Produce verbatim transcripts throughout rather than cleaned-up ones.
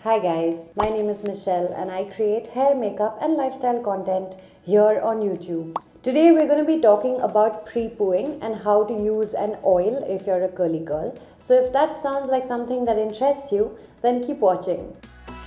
Hi guys, my name is Michelle and I create hair, makeup and lifestyle content here on YouTube. Today we're going to be talking about pre-pooing and how to use an oil if you're a curly girl. So if that sounds like something that interests you, then keep watching.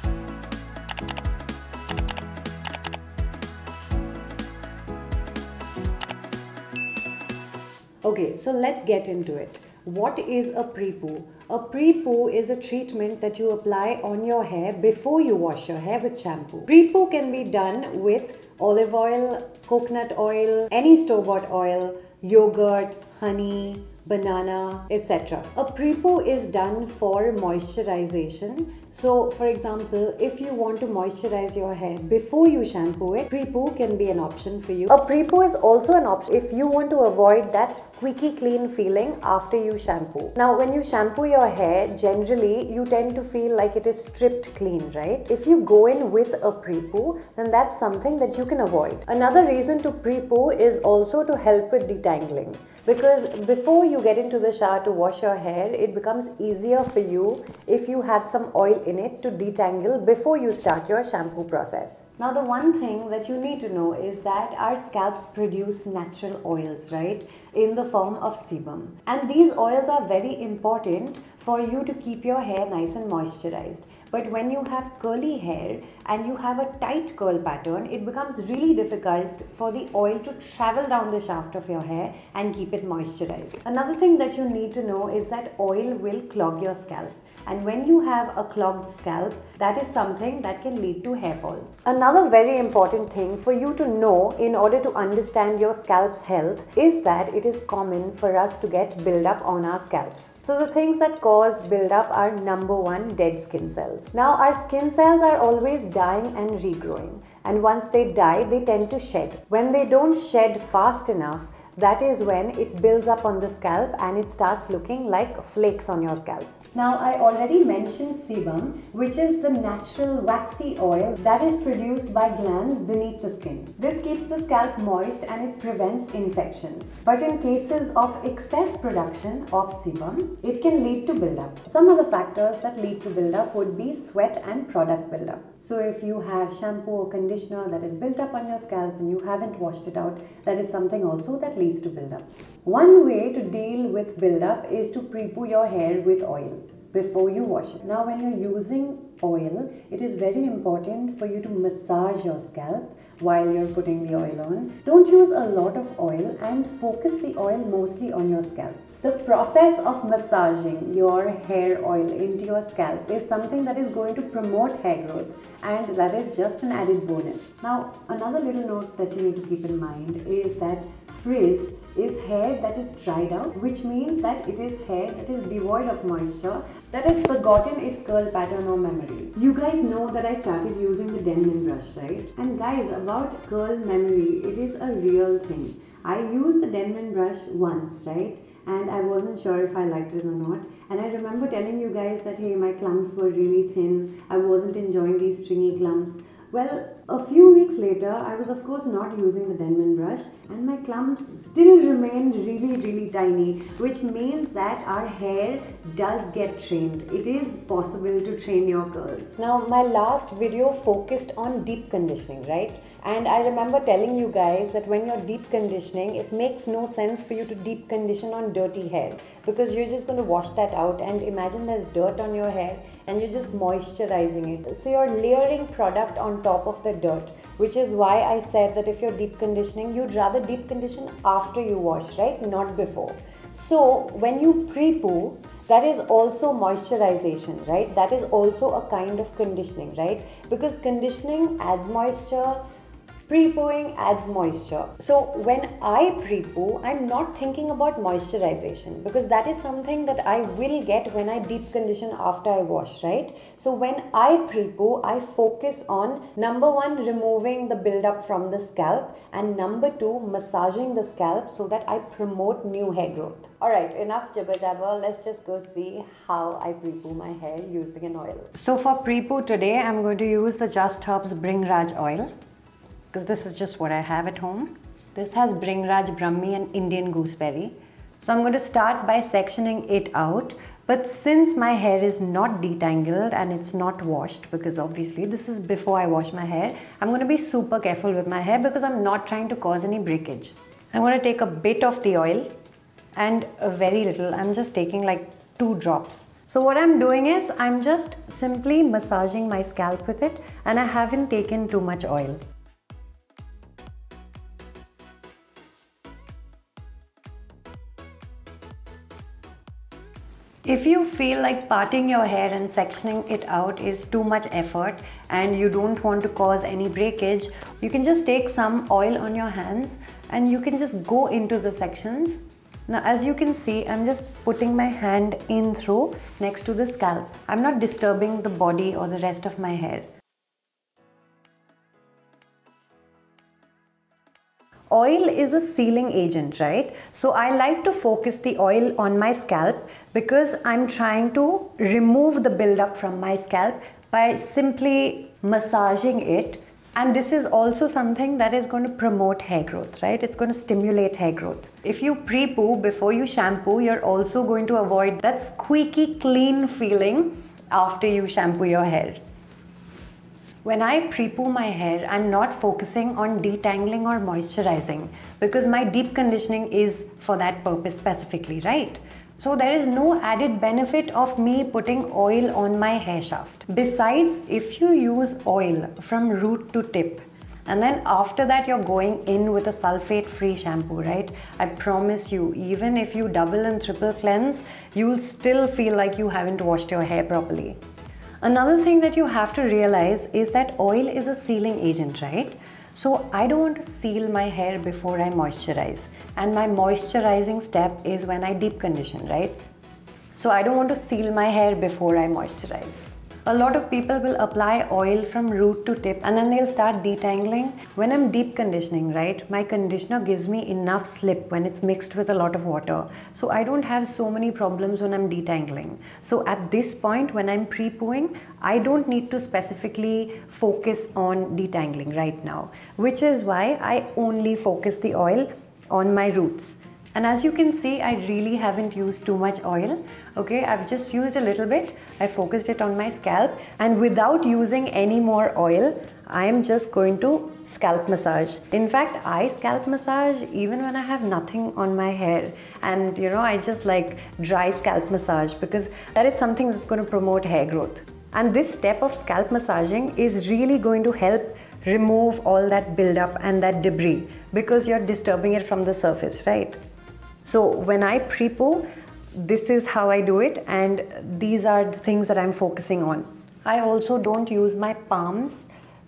Okay, so let's get into it. What is a pre-poo? A pre-poo is a treatment that you apply on your hair before you wash your hair with shampoo. Pre-poo can be done with olive oil, coconut oil, any store-bought oil, yogurt, honey, banana, et cetera. A pre-poo is done for moisturization. So, for example, if you want to moisturize your hair before you shampoo it, pre-poo can be an option for you. A pre-poo is also an option if you want to avoid that squeaky clean feeling after you shampoo. Now, when you shampoo your hair, generally you tend to feel like it is stripped clean, right? If you go in with a pre-poo, then that's something that you can avoid. Another reason to pre-poo is also to help with detangling. Because before you get into the shower to wash your hair, it becomes easier for you if you have some oil in it to detangle before you start your shampoo process. Now, the one thing that you need to know is that our scalps produce natural oils, right, in the form of sebum. And these oils are very important for you to keep your hair nice and moisturized. But when you have curly hair and you have a tight curl pattern, it becomes really difficult for the oil to travel down the shaft of your hair and keep it moisturized. Another thing that you need to know is that oil will clog your scalp. And when you have a clogged scalp, that is something that can lead to hair fall. Another very important thing for you to know in order to understand your scalp's health is that it is common for us to get buildup on our scalps. So the things that cause buildup are number one, dead skin cells. Now our skin cells are always dying and regrowing. And once they die, they tend to shed. When they don't shed fast enough, that is when it builds up on the scalp and it starts looking like flakes on your scalp. Now, I already mentioned sebum, which is the natural waxy oil that is produced by glands beneath the skin. This keeps the scalp moist and it prevents infection. But in cases of excess production of sebum, it can lead to buildup. Some other factors that lead to buildup would be sweat and product buildup. So if you have shampoo or conditioner that is built up on your scalp and you haven't washed it out, that is something also that leads to buildup. One way to deal with buildup is to pre-poo your hair with oil before you wash it. Now, when you're using oil, it is very important for you to massage your scalp while you're putting the oil on. Don't use a lot of oil and focus the oil mostly on your scalp. The process of massaging your hair oil into your scalp is something that is going to promote hair growth, and that is just an added bonus. Now, another little note that you need to keep in mind is that frizz is hair that is dried out, which means that it is hair that is devoid of moisture, that has forgotten its curl pattern or memory. You guys know that I started using the Denman brush, right? And guys, about curl memory, it is a real thing. I used the Denman brush once, right? And I wasn't sure if I liked it or not. And I remember telling you guys that, hey, my clumps were really thin. I wasn't enjoying these stringy clumps. Well, a few weeks later, I was of course not using the Denman brush and my clumps still remained really, really tiny, which means that our hair does get trained. It is possible to train your curls. Now, my last video focused on deep conditioning, right? And I remember telling you guys that when you're deep conditioning, it makes no sense for you to deep condition on dirty hair because you're just going to wash that out, and imagine there's dirt on your hair and you're just moisturizing it. So you're layering product on top of the dirt, which is why I said that if you're deep conditioning, you'd rather deep condition after you wash, right? Not before. So when you pre-poo, that is also moisturization, right? That is also a kind of conditioning, right? Because conditioning adds moisture, pre-pooing adds moisture. So when I pre-poo, I'm not thinking about moisturization because that is something that I will get when I deep condition after I wash, right? So when I pre-poo, I focus on number one, removing the buildup from the scalp, and number two, massaging the scalp so that I promote new hair growth. Alright, enough jibber jabber. Let's just go see how I pre-poo my hair using an oil. So for pre-poo today, I'm going to use the Just Herbs Bring Raj oil, because this is just what I have at home. This has Bring Raj Brahmi and Indian Gooseberry. So I'm going to start by sectioning it out But since my hair is not detangled and it's not washed, because obviously this is before I wash my hair, I'm going to be super careful with my hair because I'm not trying to cause any breakage. I'm going to take a bit of the oil and a very little. I'm just taking like two drops. So what I'm doing is I'm just simply massaging my scalp with it, and I haven't taken too much oil. If you feel like parting your hair and sectioning it out is too much effort and you don't want to cause any breakage, you can just take some oil on your hands and you can just go into the sections. Now as you can see, I'm just putting my hand in through next to the scalp. I'm not disturbing the body or the rest of my hair. Oil is a sealing agent, right? So I like to focus the oil on my scalp because I'm trying to remove the buildup from my scalp by simply massaging it. And this is also something that is going to promote hair growth, right? It's going to stimulate hair growth. If you pre-poo before you shampoo, you're also going to avoid that squeaky clean feeling after you shampoo your hair. When I pre-poo my hair, I'm not focusing on detangling or moisturizing because my deep conditioning is for that purpose specifically, right? So there is no added benefit of me putting oil on my hair shaft. Besides, if you use oil from root to tip, and then after that you're going in with a sulfate-free shampoo, right? I promise you, even if you double and triple cleanse, you'll still feel like you haven't washed your hair properly. Another thing that you have to realize is that oil is a sealing agent, right? So I don't want to seal my hair before I moisturize. And my moisturizing step is when I deep condition, right? So I don't want to seal my hair before I moisturize. A lot of people will apply oil from root to tip and then they'll start detangling. When I'm deep conditioning, right, my conditioner gives me enough slip when it's mixed with a lot of water. So I don't have so many problems when I'm detangling. So at this point, when I'm pre-pooing, I don't need to specifically focus on detangling right now, which is why I only focus the oil on my roots. And as you can see, I really haven't used too much oil. Okay, I've just used a little bit. I focused it on my scalp, and without using any more oil, I am just going to scalp massage. In fact, I scalp massage even when I have nothing on my hair. And you know, I just like dry scalp massage because that is something that's going to promote hair growth. And this step of scalp massaging is really going to help remove all that buildup and that debris because you're disturbing it from the surface, right? So when I pre-poo, this is how I do it, and these are the things that I'm focusing on. I also don't use my palms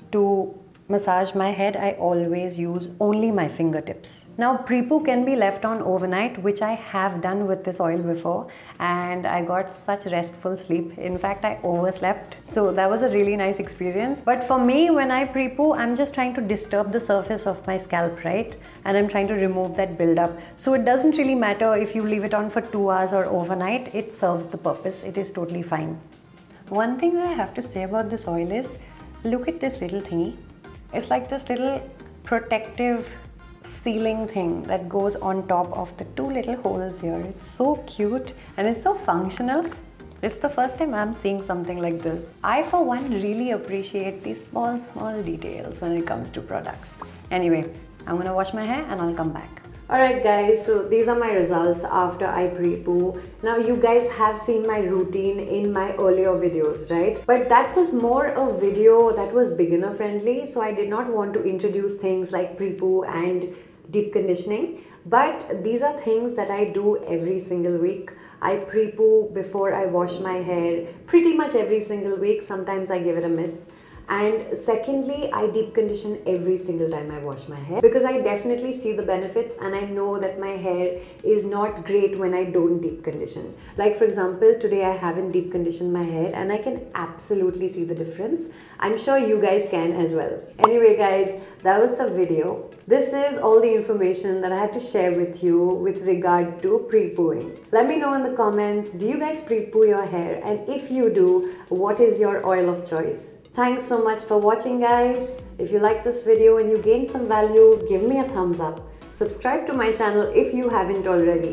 to massage my head. I always use only my fingertips. Now pre-poo can be left on overnight, which I have done with this oil before, and I got such restful sleep. In fact, I overslept. So that was a really nice experience. But for me, when I pre-poo, I'm just trying to disturb the surface of my scalp, right? And I'm trying to remove that buildup. So it doesn't really matter if you leave it on for two hours or overnight, it serves the purpose. It is totally fine. One thing that I have to say about this oil is, look at this little thingy. It's like this little protective sealing thing that goes on top of the two little holes here. It's so cute and it's so functional. It's the first time I'm seeing something like this. I, for one, really appreciate these small, small details when it comes to products. Anyway, I'm gonna wash my hair and I'll come back. Alright guys, so these are my results after I pre-poo. Now you guys have seen my routine in my earlier videos, right? But that was more a video that was beginner friendly, so I did not want to introduce things like pre-poo and deep conditioning. But these are things that I do every single week. I pre-poo before I wash my hair pretty much every single week. Sometimes I give it a miss. And secondly, I deep condition every single time I wash my hair because I definitely see the benefits and I know that my hair is not great when I don't deep condition. Like for example, today I haven't deep conditioned my hair and I can absolutely see the difference. I'm sure you guys can as well. Anyway guys, that was the video. This is all the information that I had to share with you with regard to pre-pooing. Let me know in the comments, do you guys pre-poo your hair? And if you do, what is your oil of choice? Thanks so much for watching guys. If you like this video and you gained some value, give me a thumbs up. Subscribe to my channel if you haven't already.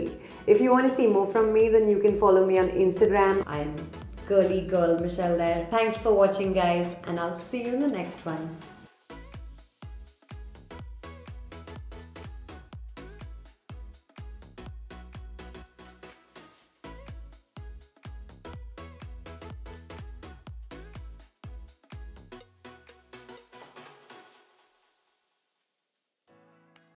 If you want to see more from me, then you can follow me on Instagram. I'm Girly Girl Michelle there. Thanks for watching, guys, and I'll see you in the next one.